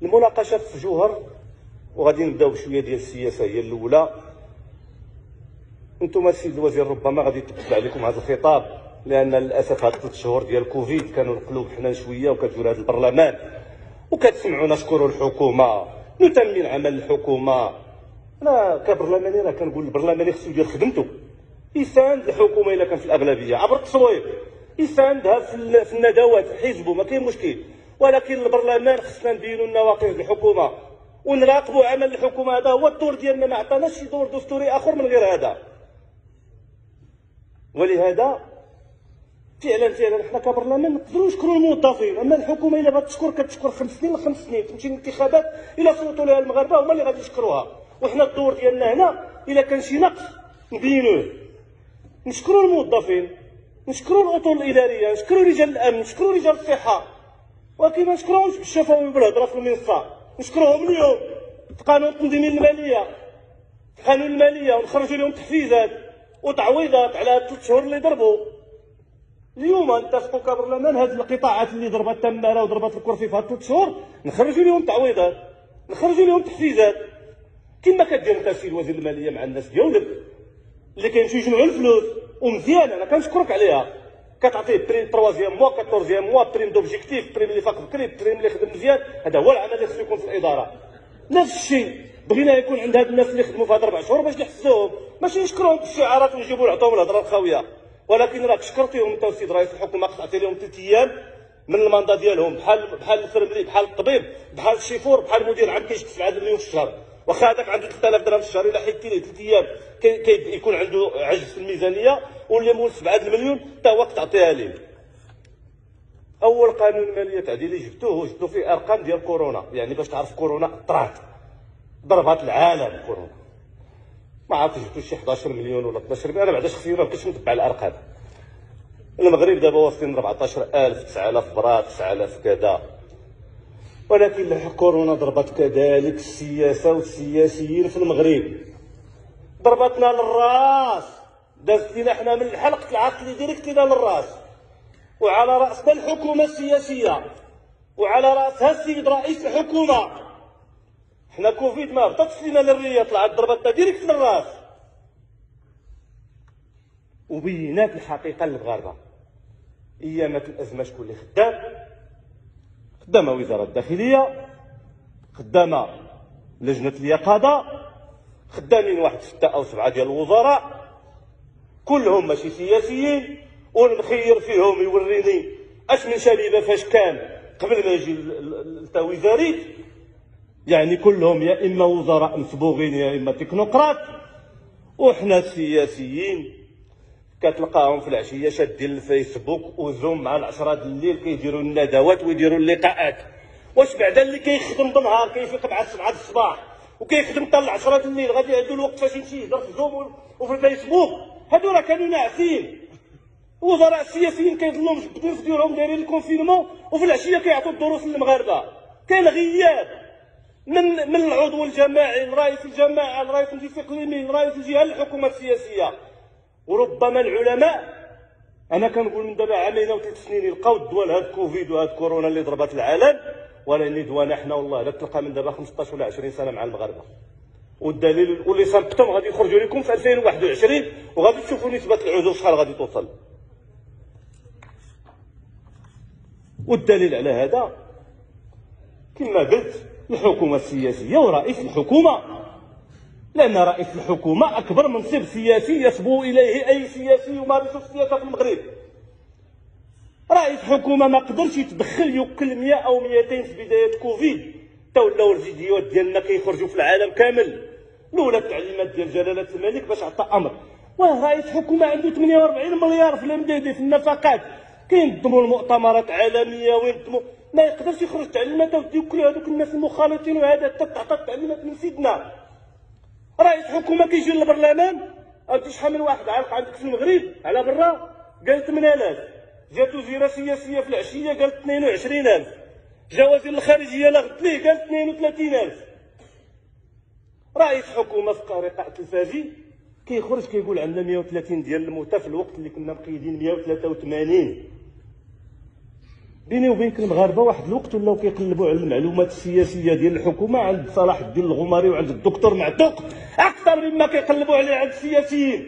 المناقشات في جوهر، وغادي نبداو بشويه ديال السياسه. هي الاولى، انتم السيد الوزير ربما غادي يطبق عليكم هذا الخطاب، لان للاسف هاد 3 شهور ديال كوفيد كانوا القلوب حنان شويه، وكتجور هذا البرلمان وكتسمعونا نشكروا الحكومه، نثمن عمل الحكومه. انا كبرلماني راه كنقول البرلماني خصو يدير خدمته، يساند الحكومه الا كان في الاغلبيه عبر التصويت، يساندها في الندوات في حزبه، ما كاين مشكل. ولكن البرلمان خصنا نبينوا النواقص الحكومه ونراقبوا عمل الحكومه. هذا هو الدور ديالنا، ما عطاناش شي دور دستوري اخر من غير هذا. ولهذا فعلا حنا كبرلمان ما نقدروا نشكروا الموظفين. اما الحكومه الا بغات تشكر كتشكر 5 سنين ل 5 سنين، تمشي للانتخابات الا صوتوا لها المغاربه هما اللي غادي يشكروها. وحنا الدور ديالنا هنا الا كان شي نقص نبينوه، نشكروا الموظفين، نشكروا الاطر الاداريه، نشكروا رجال الامن، نشكروا رجال الصحه، ولكن ما نشكروهمش بالشفاوي بالهضره في المنصه. نشكروهم اليوم في قانون التنظيم الماليه، في قانون الماليه، ونخرجوا لهم تحفيزات وتعويضات على 3 شهور اللي ضربوا. اليوم نتفقوا كبرلمان هذه القطاعات اللي ضربت تماره وضربت الكرسي في هاد 3 شهور نخرجوا لهم تعويضات، نخرجوا لهم تحفيزات، كما كدير انت السيد وزير الماليه مع الناس ديالك اللي كيمشيو يجمعوا الفلوس. ومزيان انا كنشكرك عليها، كتعطيه بريم 3 موا 14 موا، بريم دوبجيكتيف، بريم اللي فاق بكري، بريم اللي خدم مزيان. هذا هو العمل اللي خصو يكون في الاداره. نفس الشيء بغينا يكون عند هاد الناس اللي خدموا في هاد 4 شهور باش نحسوهم، ماشي نشكروهم بالشعارات ونجيبوا نعطيهم الهضره الخاويه. ولكن راك شكرتيهم انت والسيد رئيس الحكومه، قطعتي لهم 3 ايام من الماندا ديالهم، بحال الفرملي، بحال الطبيب، بحال الشيفور، بحال المدير عام كيشتي 7 مليون في الشهر. واخا هذاك عنده 3000 درهم في الشهر، الا حيدتي ليه 3 ايام يكون عنده عجز في الميزانيه، واللي مول 7 المليون حتى هو كتعطيها ليه. اول قانون الماليه تعديلي جبتوه فيه ارقام ديال كورونا، يعني باش تعرف كورونا طرات ضربات العالم. كورونا ما عرفتش جبتو شي 11 مليون ولا 12 مليون، انا بعدا شخصيا ما بقيتش نتبع الارقام. المغرب دابا واصلين 14000 9000 برا 9000 كذا. ولكن كورونا ضربت كذلك السياسه والسياسيين في المغرب، ضربتنا للراس، دازت لينا حنا من حلقه العقل ديريكت لينا للراس، وعلى راسنا الحكومه السياسيه، وعلى راسها السيد رئيس الحكومه. حنا كوفيد ما هبطتش لينا للريه، طلعت ضربتنا ديريكت للراس. وبينات الحقيقه للمغاربه. ايامات الازمه شكون اللي خدام؟ خدامه وزاره الداخليه، خدامه لجنه اليقظه، خدامين 1 6 أو 7 ديال الوزراء، كلهم ماشي سياسيين. والمخير فيهم يوريني اش من شبيبه فاش كان قبل ما يجي التوزاريت، يعني كلهم يا اما وزراء مصبوغين يا اما تكنوقراط. وحنا السياسيين كتلقاهم في العشيه شادين الفيسبوك وزوم مع 10 الليل كيديروا الندوات ويديروا اللقاءات. واش بعدا اللي كيخدم بالنهار كيفيق مع 7 الصباح وكيخدم حتى 10 الليل غادي عنده الوقت فاش يمشي يهضر في زوم وفي الفيسبوك؟ هادو راه كانوا ناعسين. وزراء السياسيين كيظلوا مجبدين في ديورهم دايرين الكونفينمون، وفي العشيه كيعطوا الدروس للمغاربه. كاين غياب من العضو الجماعي لرئيس الجماعه لرئيس المجلس الاقليمي لرئيس الجهه للحكومه السياسيه. وربما العلماء، انا كنقول من دابا 2 أو 3 سنين يلقاو الدواء لهاد كوفيد وهاد كورونا اللي ضربت العالم، ولكن دوانا حنا والله لا تلقى من دابا 15 ولا 20 سنه مع المغاربه. والدليل واللي صنبتهم غادي يخرجوا لكم في 2021 وغادي تشوفوا نسبه العزل شحال غادي توصل. والدليل على هذا كما قلت الحكومه السياسيه ورئيس الحكومه، لان رئيس الحكومه اكبر منصب سياسي يسبو اليه اي سياسي يمارس السياسه في المغرب. رئيس حكومه ما قدرش يتدخل يوكل 100 أو 200 في بدايه كوفيد، تا ولاو الفيديوهات ديالنا كيخرجوا في العالم كامل. الاولى التعليمات ديال جلاله الملك باش عطى امر، ورئيس حكومه عنده 48 مليار في الامداد في النفقات، كينظموا المؤتمرات عالميه وينظموا، ما يقدرش يخرج تعليمات ويوكلوا هذوك الناس المخالطين. وهذا تعطى التعليمات من سيدنا رئيس حكومه. كيجي للبرلمان عرفتي شحال من واحد عالق عندك في المغرب على برا؟ قال 8000. جات وزيره سياسيه في العشيه قالت 22000. جا وزير الخارجيه لغت ليه قال 32000. رئيس حكومه في قريقه التلفازي كيخرج كيقول عندنا 130 ديال الموتى في الوقت اللي كنا مقيدين 183. بيني وبينك المغاربه واحد الوقت ولاو كيقلبوا على المعلومات السياسيه ديال الحكومه عند صلاح الدين الغماري وعند الدكتور معتوق اكثر مما كيقلبوا عليه عند السياسيين.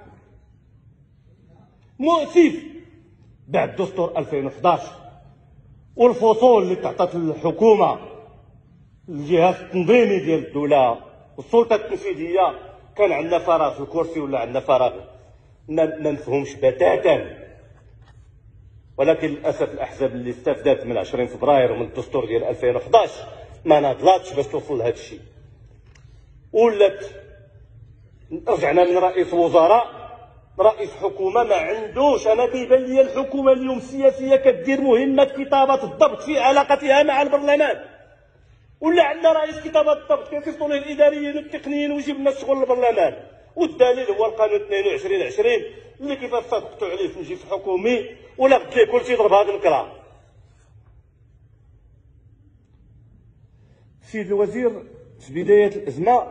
مؤسف. بعد دستور 2011 والفصول اللي تعطات الحكومه الجهاز التنظيمي ديال الدوله والسلطه التنفيذيه كان عندنا فراغ في الكرسي ولا عندنا فراغ ما نفهمش بتاتا. ولكن للاسف الاحزاب اللي استفدت من 20 فبراير ومن الدستور ديال 2011 ما ناضلاتش باش توصل لهذا الشيء. ولات رجعنا من رئيس وزراء رئيس حكومه ما عندوش. انا كيبان لي الحكومه اليوم السياسيه كدير مهمه كتابه الضبط في علاقتها مع البرلمان. ولا عندنا رئيس كتابه الضبط كيصيفطوا ليه الاداريين والتقنيين ويجيب لنا الشغل للبرلمان. والدليل هو القانون 22/20 اللي كيفاش صدقتوا عليه في مجلس حكومي ولا قلت ليه كلشي ضرب هذا الكرا. سيد الوزير في بدايه الازمه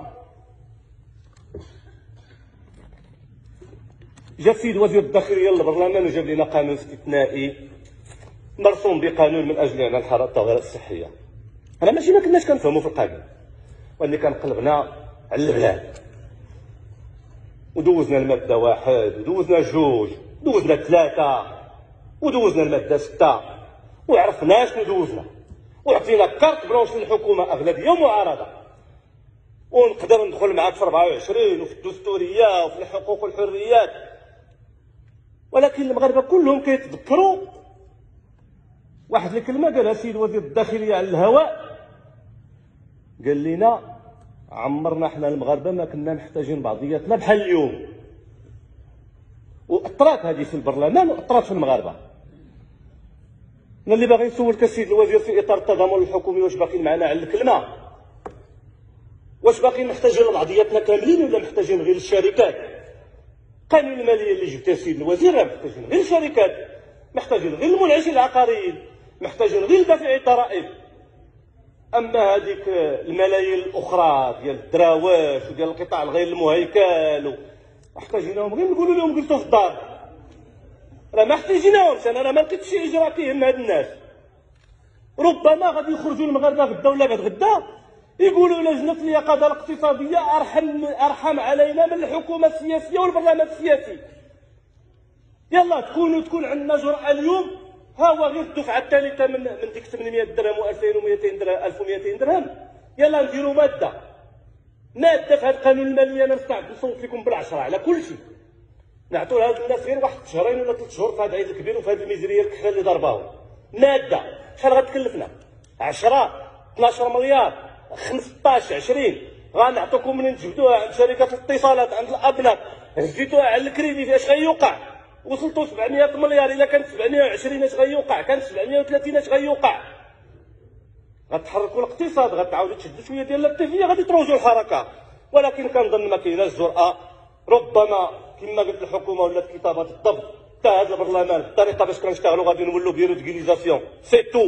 جا السيد وزير الداخليه للبرلمان وجاب لنا قانون استثنائي مرسوم بقانون من اجل يعني الطوارئ الصحيه. انا ماشي ما كناش كنفهموا في القانون واني كنقلبنا على البلاد ودوزنا الماده 1 ودوزنا 2 ودوزنا 3 ودوزنا الماده 6 وعرفنا شنو دوزنا وعطينا كارت بلونش للحكومه اغلبيه ومعارضه. ونقدر ندخل معاك في 24 وفي الدستوريه وفي الحقوق والحريات. ولكن المغاربه كلهم كيتذكروا واحد الكلمه قالها السيد وزير الداخليه على الهواء. قال لنا عمرنا حنا المغاربه ما كنا محتاجين بعضياتنا بحال اليوم. واثرات هذه في البرلمان واثرات في المغاربه. انا اللي باغي نسولك السيد الوزير في اطار التضامن الحكومي واش باقيين معنا على الكلمه؟ واش باقيين محتاجين لبعضياتنا كاملين ولا محتاجين غير الشركات؟ قانون الماليه اللي جبتيه السيد الوزير راه محتاجين غير الشركات، محتاجين غير المنعشين العقاريين، محتاجين غير دافعي الضرائب. اما هذيك الملايين الاخرى ديال الدراواش وديال القطاع الغير المهيكل محتاجينهم غير نقولوا لهم جلسوا في الدار. راه ما احتاجيناهمش. انا راه ما لقيتش شي اجراء كيهم هاد الناس. ربما غادي يخرجوا المغاربه غدا ولا بعد غدا يقولوا لجنه اليقظه الاقتصاديه ارحم علينا من الحكومه السياسيه والبرلمان السياسي. يلا تكون عندنا جرأه اليوم. ها هو غير الدفعه الثالثه من ديك 800 درهم و2200 درهم 1200 درهم. يلا نديروا ماده في هذا القانون الماليه. انا مستعد نصوت لكم بالعشره على كل شيء. نعطوا لهاد الناس غير واحد شهرين ولا 3 شهور في هذا العيد الكبير وفي هذه الميزانيه الكحله اللي ضرباهم. ماده شحال غتكلفنا؟ 10 12 مليار 15 20 غنعطوكم منين تجبدوها عند شركات الاتصالات عند الابناء هزيتوها على الكريدي. اش غيوقع؟ وصلتوا 700 مليار. الا كانت 720 اش غيوقع؟ كانت 730 اش غيوقع؟ غتحركوا الاقتصاد غتعاودوا تشدوا شويه ديال الاتفاقيه غادي تروجوا الحركه. ولكن كنظن ما كايناش جرأه. ربما كما قلت الحكومه ولات كتابه الضبط حتى هذا البرلمان بالطريقه باش كنشتغلوا غادي نولوا بيرو ديغيليزاسيون سي تو.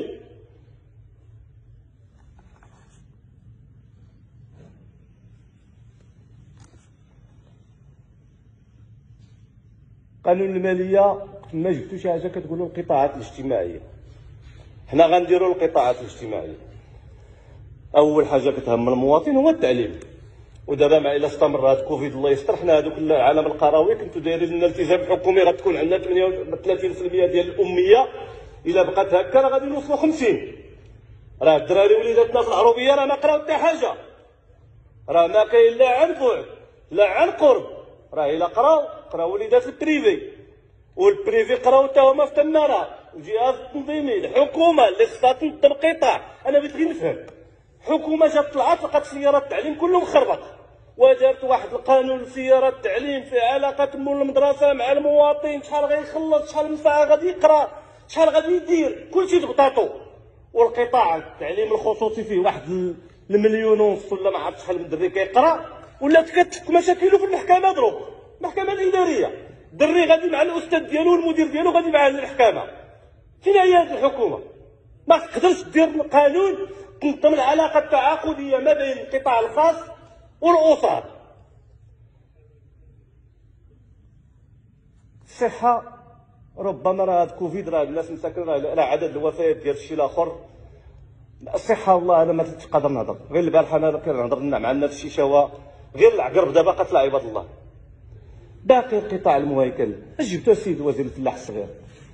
قانون الماليه ما جبتوا شي حاجه كتقولوا القطاعات الاجتماعيه. حنا غنديروا القطاعات الاجتماعيه. اول حاجه كتهم المواطن هو التعليم. ودابا مع الا استمر هذا كوفيد الله يستر حنا هذوك العالم القروي كنتو دايرين لنا التزام حكومي غتكون عندنا 38% ديال الاميه. الا بقات هكا راه غادي نوصلوا 50. راه الدراري وليداتنا في العروبيه راه ما قراو حتى حاجه. راه ما كاين لا عن بعد لا عن قرب. راه الا قراو وليدات البريفي والبريفي قراو حتى هما في تماره. الجهاز التنظيمي الحكومه اللي خصها تنظم قطاع. انا بغيت غير نفهم. حكومه جات طلعت لقات سيارات التعليم كله مخربط ودارت واحد القانون لسيارات التعليم في علاقه مول المدرسه مع المواطن. شحال غيخلص شحال من ساعه غادي يقرا شحال غادي يدير كلشي ضغطاتو. والقطاع التعليم الخصوصي فيه واحد 1.5 مليون ولا ما عرفت شحال من دري كيقرا. ولات كتفك مشاكله في المحكمه دروك المحكمه الاداريه. دري غادي مع الاستاذ ديالو والمدير ديالو غادي معاه للمحكمه. فين هي هذه الحكومه؟ ما تقدرش دير قانون تنظم العلاقه التعاقديه ما بين القطاع الخاص والاسر. الصحه ربما راه هاد كوفيد راه الناس مساكن راه عدد الوفيات ديال الشيء الاخر. الصحه والله انا ما تقدر نهضر، غير البارحه انا كنهضر مع الناس في الشيشاوه، غير العقرب دابا قتل عباد الله. باقي القطاع المهيكل اش جبتو السيد وزير الفلاح الصغير؟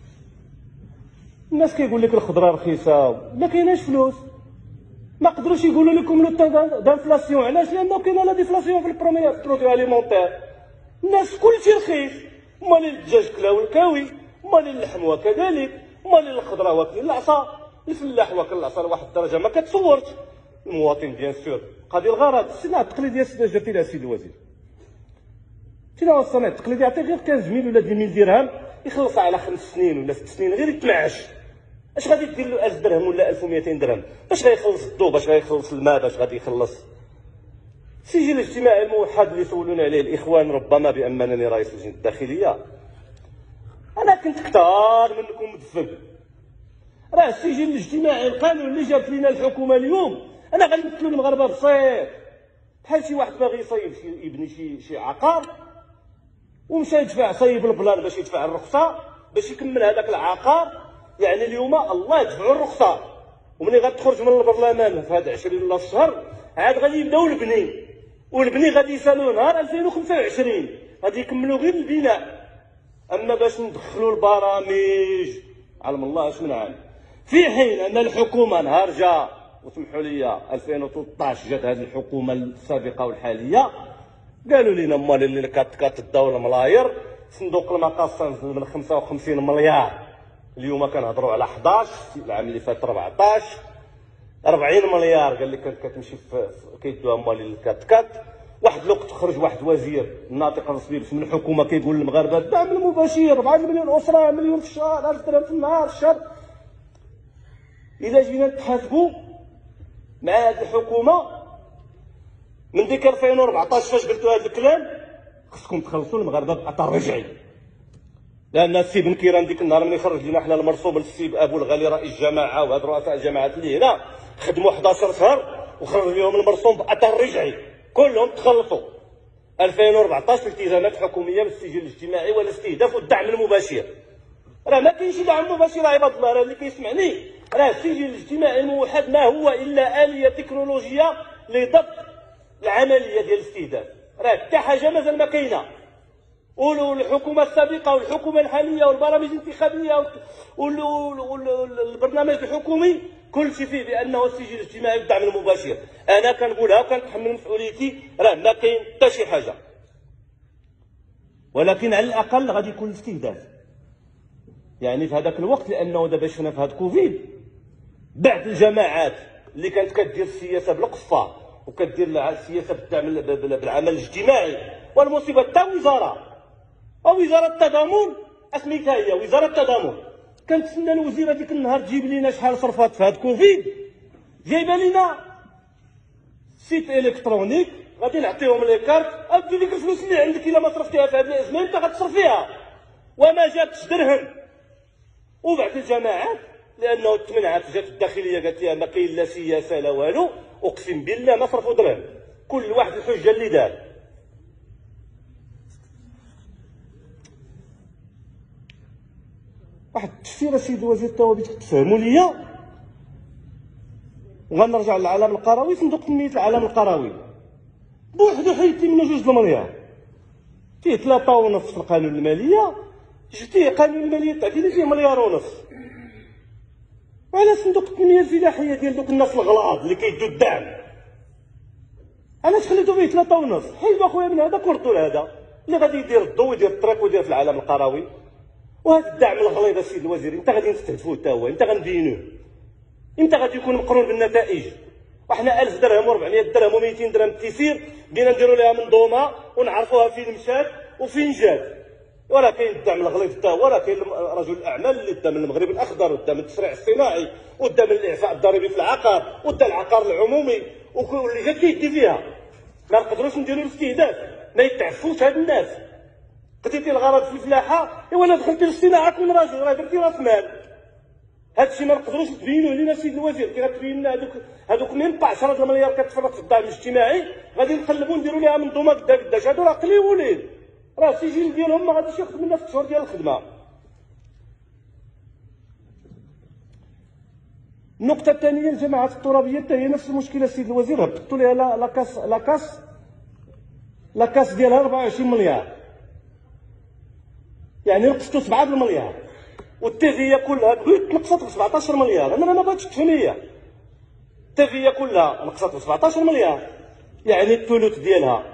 الناس كيقول لك الخضره رخيصه، ما كايناش فلوس، ما قدروش يقولوا لكم لو دانفلاسيون. علاش؟ لانه كاينه لا ديفلاسيون في البرودوي اليمونتير، الناس كلشي رخيص. مالي الدجاج كلاو الكاوي، مالي اللحم وكذلك، مالي الخضره واكلين العصا، الفلاح واكل العصا لواحد الدرجه ما كتصورش. المواطن بيان سور قضي الغرض. الصناعه التقليديه درتي لها السيد الوزير، فينا هو الصناعه التقليديه؟ يعطي غير 15,000 ولا 10,000 درهم يخلصها على 5 سنين ولا 6 سنين غير يتمعش. اش غادي دير له 1000 درهم ولا 1200 درهم؟ باش غيخلص الضو، باش غيخلص الماء، باش غادي يخلص؟ السجل الاجتماعي الموحد اللي سولوني عليه الاخوان ربما بانني رئيس اللجنه الداخليه، انا كنت كثار منكم مدفق. راه السجل الاجتماعي القانون اللي جابت لنا الحكومه اليوم، انا غنمثلوا المغاربه بسيط بحال شي واحد باغي يصايب يبني شي عقار ومشى يدفع، صايب البلان باش يدفع الرخصه باش يكمل هذاك العقار. يعني اليوم الله يدفعوا الرخصه، وملي غتخرج من البرلمان في هذا 20 ولا الشهر عاد غادي يبداو البني، والبني غادي يسالوا نهار 2025 غادي يكملوا غير البناء. اما باش ندخلوا البرامج علم الله اش من عام، في حين ان الحكومه نهار جا وسمحوا لي 2013 جات هذه الحكومه السابقه والحاليه قالوا لنا مال اللي كات الدوله ملاير، صندوق المقاصه نزل من 55 مليار اليوم كنهضروا على 11، العام اللي فات 14 40 مليار قال لك كانت كتمشي في كيدوها مال الكات. واحد الوقت خرج واحد وزير الناطق الرسمي باسم الحكومه كيقول للمغاربه الدعم المباشر 4 مليون اسره، مليون في الشهر، 1000 درهم في النهار الشهر. اذا جينا نتحاسبوا مع هذه الحكومه من ديك 2014 فاش قلتوا هذا الكلام، خصكم تخلصوا المغاربه باثر رجعي. لان السي بن كيران ديك النهار ملي خرج لنا حنا المرسوم للسي ابو الغالي رئيس الجماعه وهاد رؤساء الجماعات اللي هنا خدموا 11 شهر وخرج لهم المرسوم باثر رجعي، كلهم تخلصوا. 2014 التزامات حكوميه بالسجل الاجتماعي والاستهداف والدعم المباشر. راه ما كاينش دعم مباشر عباد الله، راه اللي كيسمعني راه السجل الاجتماعي الموحد ما هو الا اليه تكنولوجيه لضبط العمليه ديال الاستهداف. راه حتى حاجه مازال ما كاينه. والحكومه السابقه والحكومه الحاليه والبرامج الانتخابيه والبرنامج الحكومي كل شيء فيه بانه السجل الاجتماعي والدعم المباشر. انا كنقولها وكنتحمل مسؤوليتي، راه ما كاين حتى شي حاجه، ولكن على الاقل غادي يكون الاستهداف. يعني في هذاك الوقت، لانه دابا شفنا في هذا كوفيد بعض الجماعات اللي كانت كدير السياسه بالقصه وكدير السياسه بالدعم بالعمل الاجتماعي، والمصيبه حتى وزاره التضامن اسميتها هي وزاره التضامن كنتسنى الوزيره ديك النهار تجيب لنا شحال صرفات في هذا كوفيد، جايبه لنا سيت الكترونيك غادي نعطيهم لي كارت، ادي ديك الفلوس اللي عندك الا ما صرفتيها في هذه الازمه انت غتصرفيها، وما جابتش درهم. وبعد الجماعات لانه تمنعت، جات الداخليه قالت لها ما كاين لا سياسه لا والو، اقسم بالله ما صرفوا درهم، كل واحد الحجه اللي دار. واحد التفسير السيد الوزير تا هو تفهموا ليا، وغنرجع للعالم القروي. صندوق تنميه العالم القروي بوحدو حيدتي منه 2 مليار، فيه 3.5 في القانون الماليه، جبتيه قانون الماليه التعديلي فيه 1.5 مليار. وعلى صندوق التنميه الفلاحيه ديال دوك الناس الغلاظ اللي كيدوا الدعم، علاش خليتو فيه 3.5؟ حيدوا اخويا من هذاك وردوا لهذا اللي غادي يدير الضو ويدير الطريق ويدير في العالم القروي. وهذا الدعم الغليظ السيد الوزير امتى غادي نستهدفوه حتى هو؟ امتى غنبينوه؟ امتى غادي يكون مقرون بالنتائج؟ وحنا 1000 درهم و400 درهم و200 درهم التيسير بدينا نديروا لها منظومه ونعرفوها فين مشات وفين جات. ولا كاين الدعم الغليظ حتى هو، راه كاين رجل الاعمال اللي دا من المغرب الاخضر ودا من التسريع الصناعي ودا من الاعفاء الضريبي في العقار ودا العقار العمومي واللي جات كيدي فيها. ما نقدروش نديروا الاستهداف، ما يتعفوش هاد الناس. قضيتي الغرض في الفلاحه ولا دخلتي للصناعه من راجل راه درتي راس مال. هادشي ما نقدروش تبينوه لينا السيد الوزير، كي غتبين لنا هذوك ميم با 10 مليار كتفرق في الدعم الاجتماعي غادي نقلبوا نديروا لها منظومه قداش. هادو راه قليولين، راه السجل ديالهم ما غاديش ياخذ منا 6 شهور ديال الخدمه. النقطة الثانية الجماعات الترابية حتى هي نفس المشكلة السيد الوزير، هبطوا لها لاكاس ديالها 24 مليار، يعني نقصتوا 7 المليار، والتيفيه كلها نقصت ب 17 مليار. انا ما بغيتش تفهم هي التيفيه كلها نقصت ب 17 مليار، يعني الثلث ديالها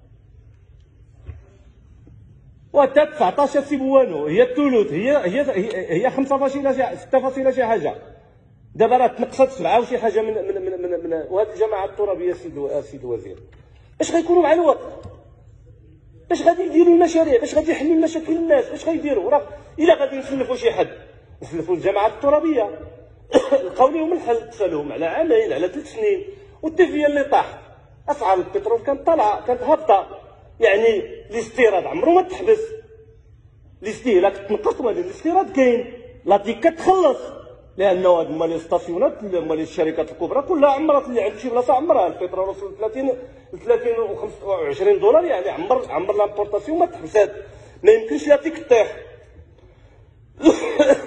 وحتى 19 سي بوانو هي الثلث، هي 5.6 شي حاجه. دابا راه تنقصت 7 وشي حاجه من وهذه الجماعه الترابيه. السيد الوزير باش غيكونوا مع الوقت، باش غادي يديروا المشاريع، باش غادي يحلوا المشاكل الناس، باش غيديروا؟ راه الا غادي نسلفوا شي حد نسلفوا الجماعات الترابيه لقاو لهم الحل، تسالوهم على عامين على 3 سنين. والتيفيه اللي طاح، اسعار البترول كانت طالعه كانت هابطه، يعني الاستيراد عمرو ما تحبس، الاستهلاك تنقص ولكن الاستيراد كاين، لا ديك كتخلص، لانه هاد هما لي ستاسيونات هما لي الشركات الكبرى كلها عمرت، اللي عند شي بلاصه عمرها. البترول وصل 30 و25 دولار، يعني عمر لامبورطاسيون ما تحبسات، ما يمكنش لا تيك طيح